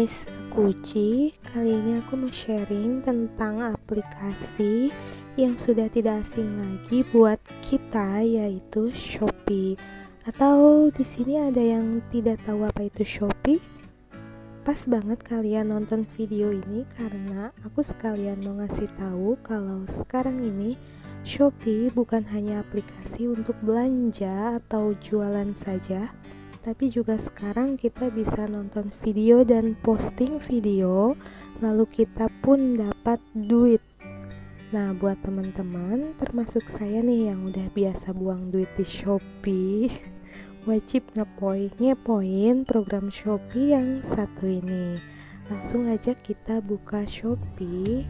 guys, aku Uci. Kali ini aku mau sharing tentang aplikasi yang sudah tidak asing lagi buat kita, yaitu Shopee. Atau di sini ada yang tidak tahu apa itu Shopee? Pas banget kalian nonton video ini karena aku sekalian mau ngasih tahu kalau sekarang ini Shopee bukan hanya aplikasi untuk belanja atau jualan saja, tapi juga sekarang kita bisa nonton video dan posting video, lalu kita pun dapat duit. Nah, buat teman-teman termasuk saya nih yang udah biasa buang duit di Shopee, wajib ngepoin program Shopee yang satu ini. Langsung aja kita buka Shopee.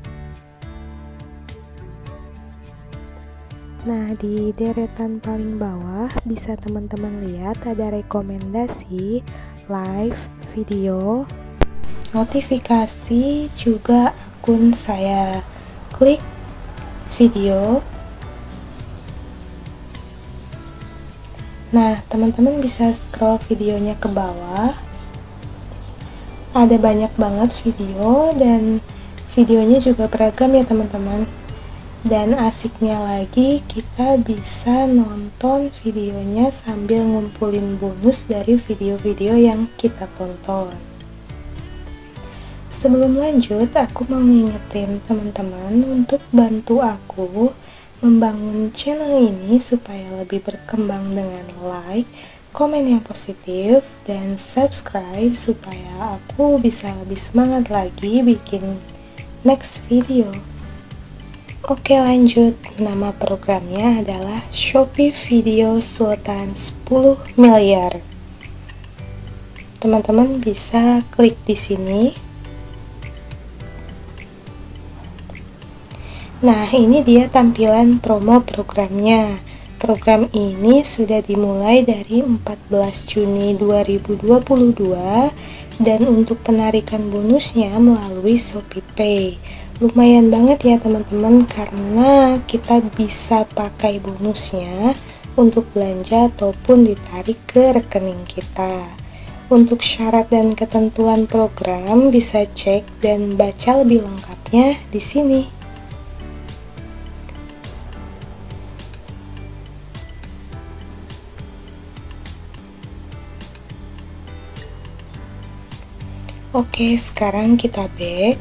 Nah, di deretan paling bawah bisa teman-teman lihat ada rekomendasi, live, video, notifikasi, juga akun saya. Klik video. Nah, teman-teman bisa scroll videonya ke bawah. Ada banyak banget video dan videonya juga beragam ya teman-teman. Dan asiknya lagi, kita bisa nonton videonya sambil ngumpulin bonus dari video-video yang kita tonton. Sebelum lanjut, aku mau ngingetin teman-teman untuk bantu aku membangun channel ini supaya lebih berkembang dengan like, komen yang positif, dan subscribe supaya aku bisa lebih semangat lagi bikin next video. Oke, lanjut. Nama programnya adalah Shopee Video Sultan 10 miliar. Teman-teman bisa klik di sini. Nah, ini dia tampilan promo programnya. Program ini sudah dimulai dari 14 Juni 2022 dan untuk penarikan bonusnya melalui ShopeePay. Lumayan banget ya teman-teman, karena kita bisa pakai bonusnya untuk belanja ataupun ditarik ke rekening kita. Untuk syarat dan ketentuan program bisa cek dan baca lebih lengkapnya di sini. Oke, sekarang kita back.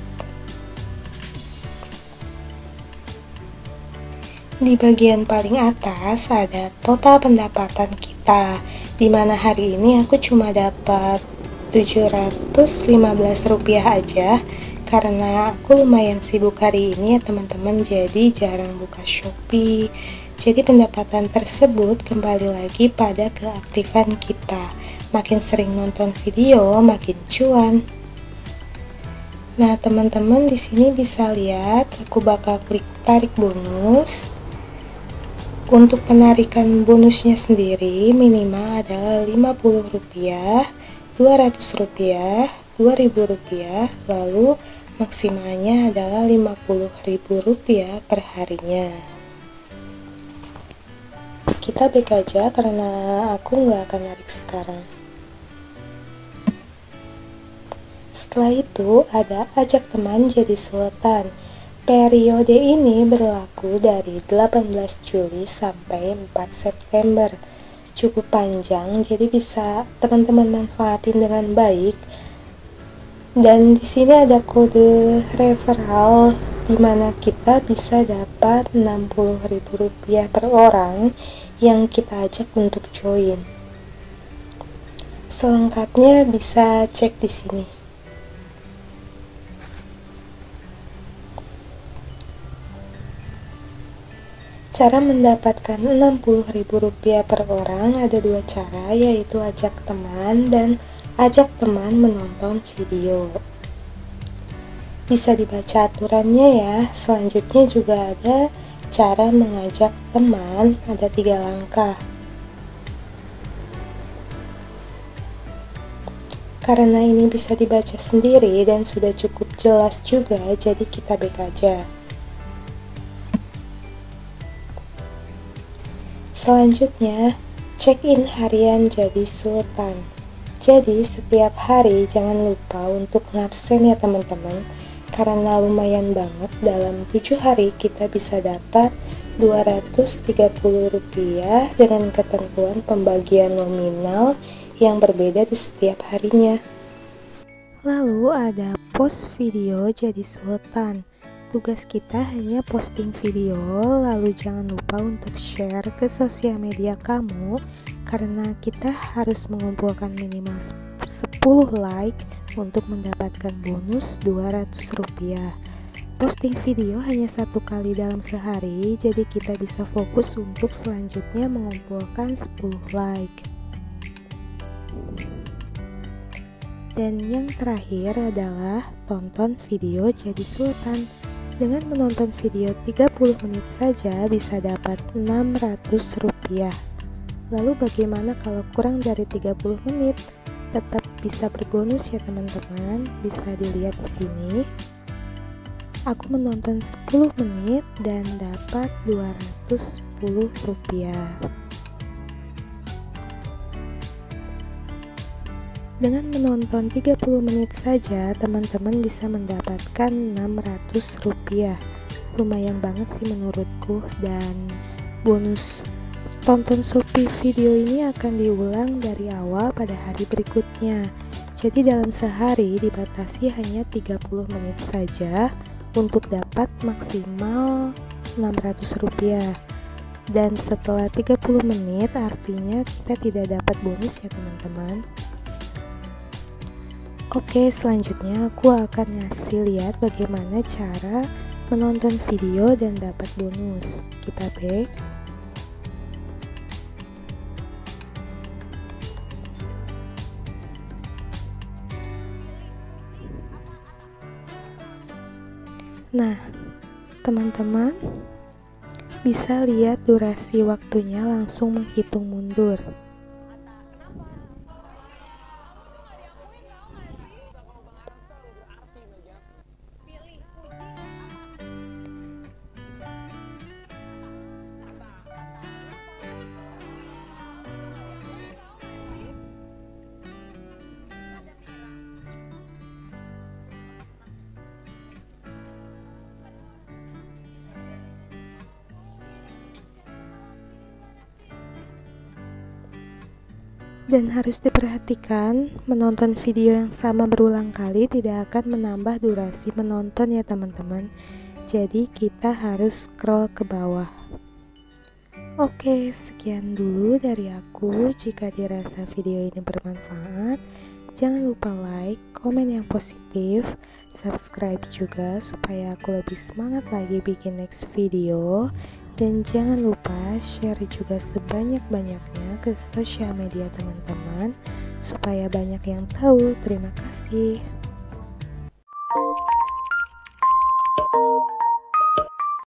Di bagian paling atas ada total pendapatan kita, dimana hari ini aku cuma dapat Rp715 aja karena aku lumayan sibuk hari ini ya teman-teman, jadi jarang buka Shopee. Jadi pendapatan tersebut kembali lagi pada keaktifan kita. Makin sering nonton video, makin cuan. Nah, teman-teman di sini bisa lihat aku bakal klik tarik bonus. Untuk penarikan bonusnya sendiri minimal adalah Rp50, Rp200, Rp2.000, lalu maksimalnya adalah Rp50.000 per harinya. Kita back aja karena aku nggak akan narik sekarang. Setelah itu ada ajak teman jadi sultan. Periode ini berlaku dari 18 Juli sampai 4 September. Cukup panjang, jadi bisa teman-teman manfaatin dengan baik. Dan di sini ada kode referral di mana kita bisa dapat Rp60.000 per orang yang kita ajak untuk join. Selengkapnya bisa cek di sini. Cara mendapatkan Rp60.000 per orang ada dua cara, yaitu ajak teman dan ajak teman menonton video. Bisa dibaca aturannya ya. Selanjutnya juga ada cara mengajak teman, ada 3 langkah. Karena ini bisa dibaca sendiri dan sudah cukup jelas juga, jadi kita back aja. Selanjutnya, check-in harian jadi sultan. Jadi setiap hari jangan lupa untuk ngabsen ya teman-teman, karena lumayan banget, dalam 7 hari kita bisa dapat Rp230 dengan ketentuan pembagian nominal yang berbeda di setiap harinya. Lalu ada post video jadi sultan. Tugas kita hanya posting video, lalu jangan lupa untuk share ke sosial media kamu, karena kita harus mengumpulkan minimal 10 like untuk mendapatkan bonus Rp200. Posting video hanya 1 kali dalam sehari, jadi kita bisa fokus untuk selanjutnya mengumpulkan 10 like. Dan yang terakhir adalah tonton video jadi sultan. Dengan menonton video 30 menit saja bisa dapat Rp600. Lalu bagaimana kalau kurang dari 30 menit? Tetap bisa berbonus ya teman-teman. Bisa dilihat di sini. Aku menonton 10 menit dan dapat Rp210. Dengan menonton 30 menit saja, teman-teman bisa mendapatkan Rp600. Lumayan banget sih menurutku, dan bonus tonton Shopee video ini akan diulang dari awal pada hari berikutnya. Jadi dalam sehari dibatasi hanya 30 menit saja untuk dapat maksimal Rp600. Dan setelah 30 menit artinya kita tidak dapat bonus ya teman-teman. Oke, selanjutnya aku akan ngasih lihat bagaimana cara menonton video dan dapat bonus. Kita back. Nah, teman-teman bisa lihat durasi waktunya langsung menghitung mundur. Dan harus diperhatikan, menonton video yang sama berulang kali tidak akan menambah durasi menonton ya teman-teman. Jadi kita harus scroll ke bawah. Oke, sekian dulu dari aku. Jika dirasa video ini bermanfaat, jangan lupa like, komen yang positif, subscribe juga supaya aku lebih semangat lagi bikin next video. Dan jangan lupa share juga sebanyak-banyaknya ke sosial media teman-teman supaya banyak yang tahu. Terima kasih.